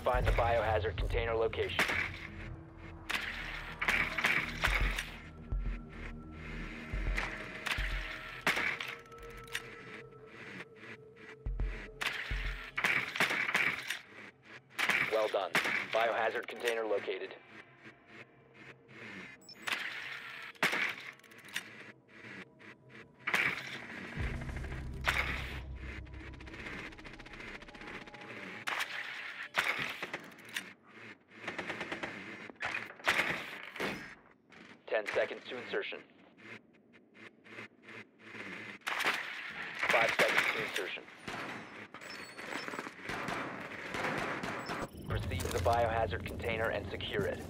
find the biohazard container location. Well done. Biohazard container located. Seconds to insertion. 5 seconds to insertion. Proceed to the biohazard container and secure it.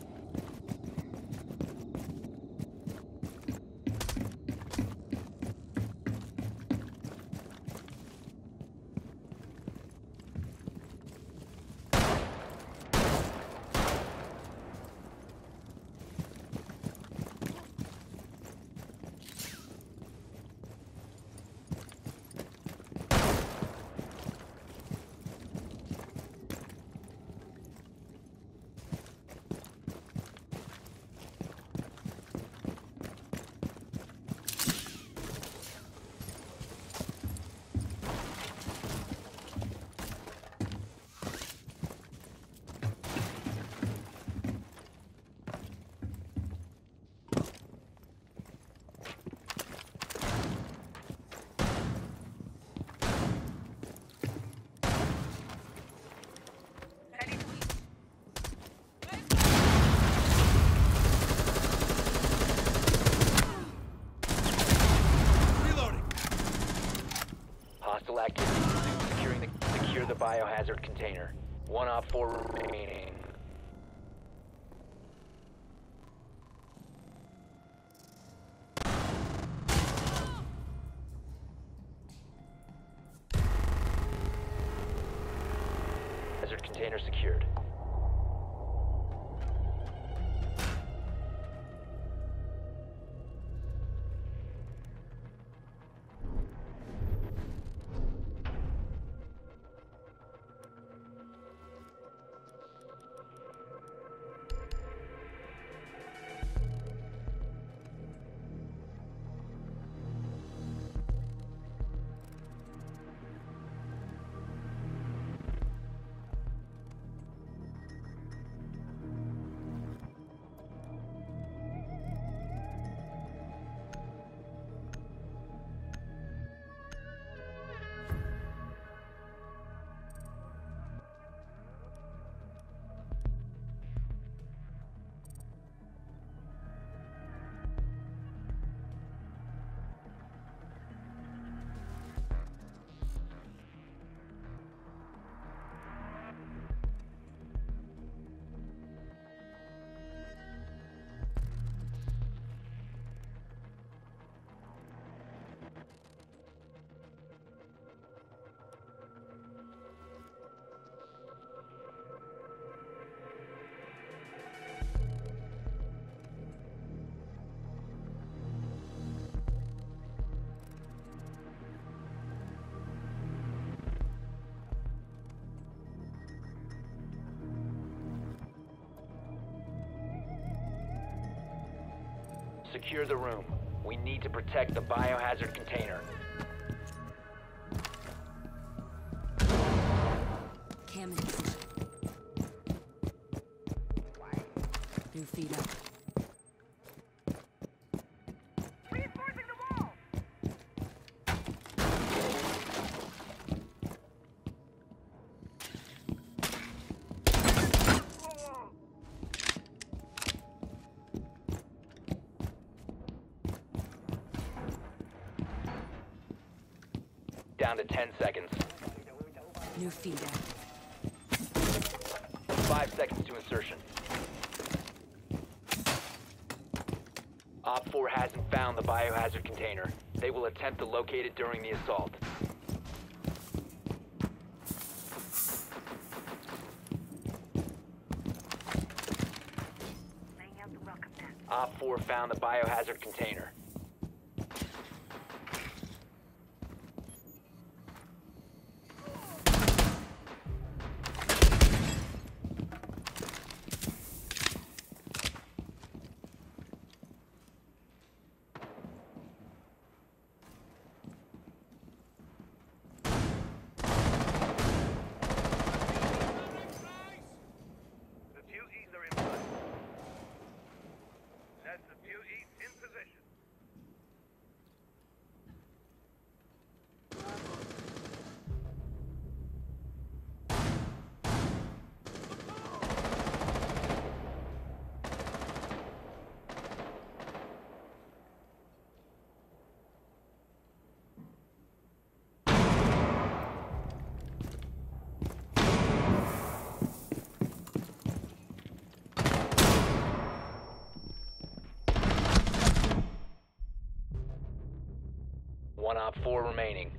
Hostile activity. Secure the biohazard container. 1 Op 4 remaining. Hazard container secured. Secure the room. We need to protect the biohazard container. Cam in position. New feet up. Reinforcing the wall! Down to 10 seconds. New feet active. 5 seconds to insertion. Op 4 hasn't found the biohazard container. They will attempt to locate it during the assault. Laying out the welcome mat. Op 4 found the biohazard container. UAV in position. One Op 4 remaining.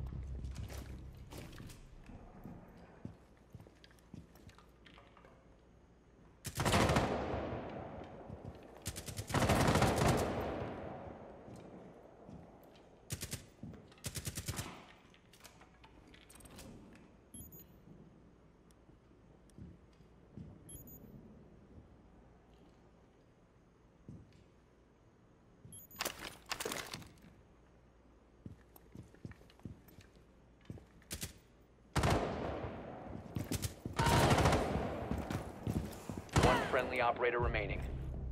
One friendly operator remaining.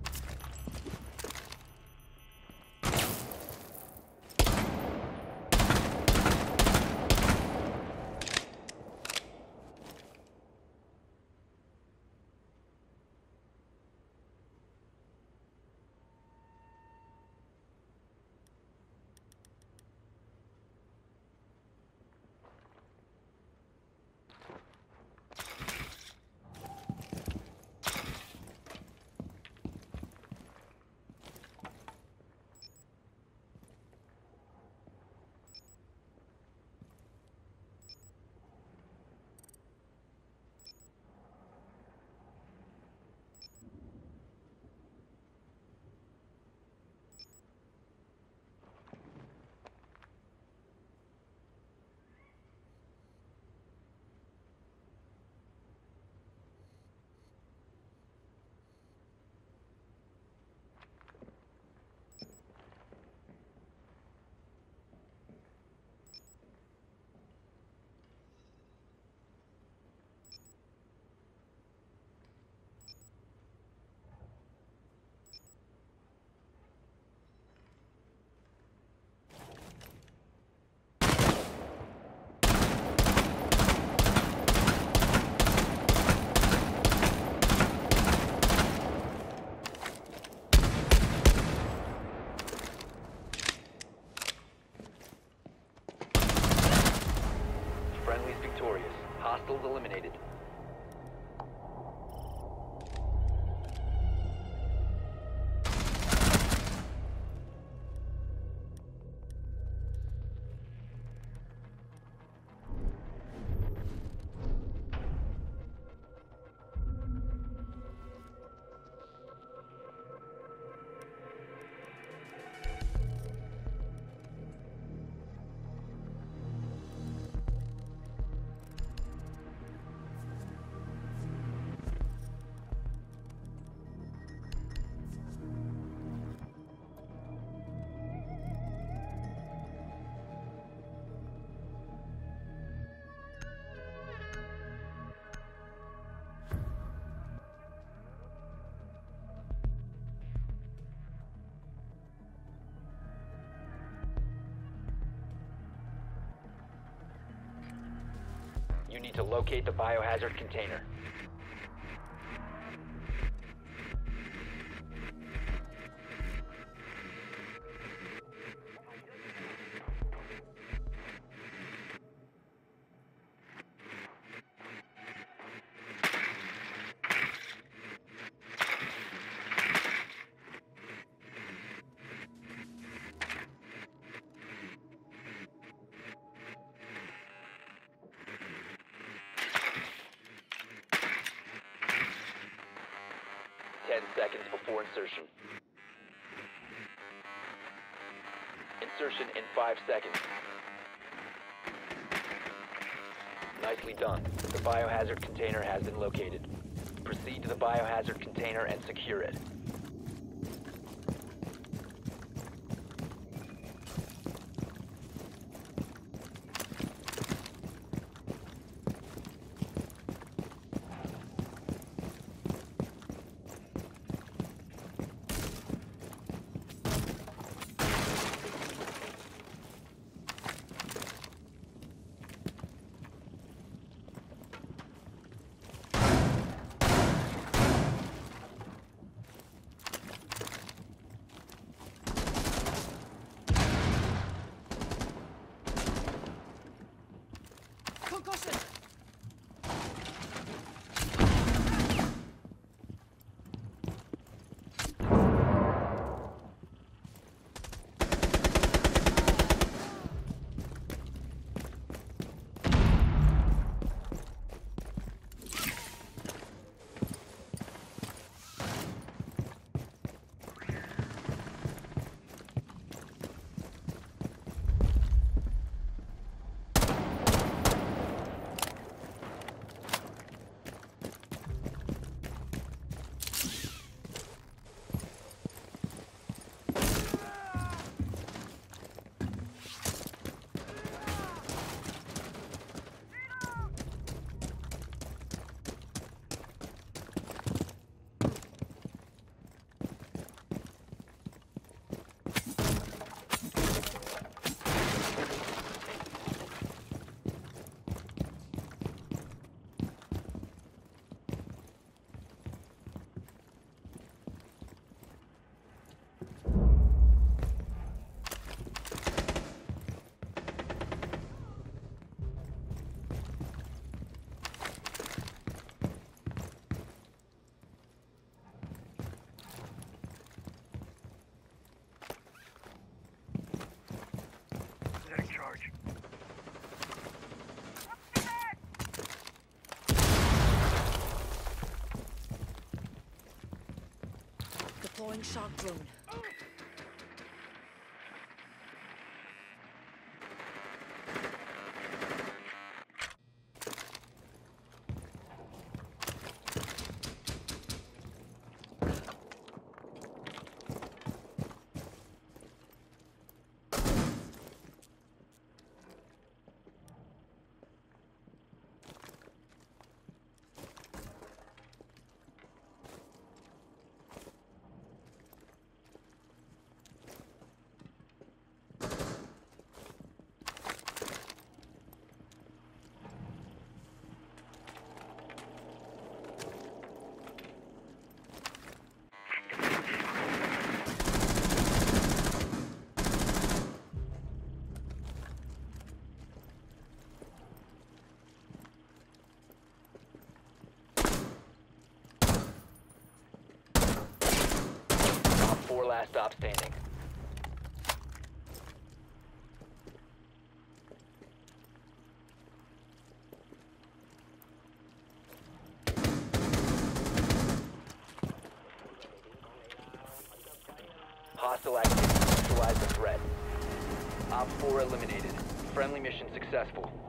Friendly's victorious. Hostiles eliminated. You need to locate the biohazard container. Seconds before insertion. Insertion in 5 seconds. Nicely done. The biohazard container has been located. Proceed to the biohazard container and secure it. Deploying shock drone. Four last stop standing. Hostile activity. Neutralize the threat. Op 4 eliminated. Friendly mission successful.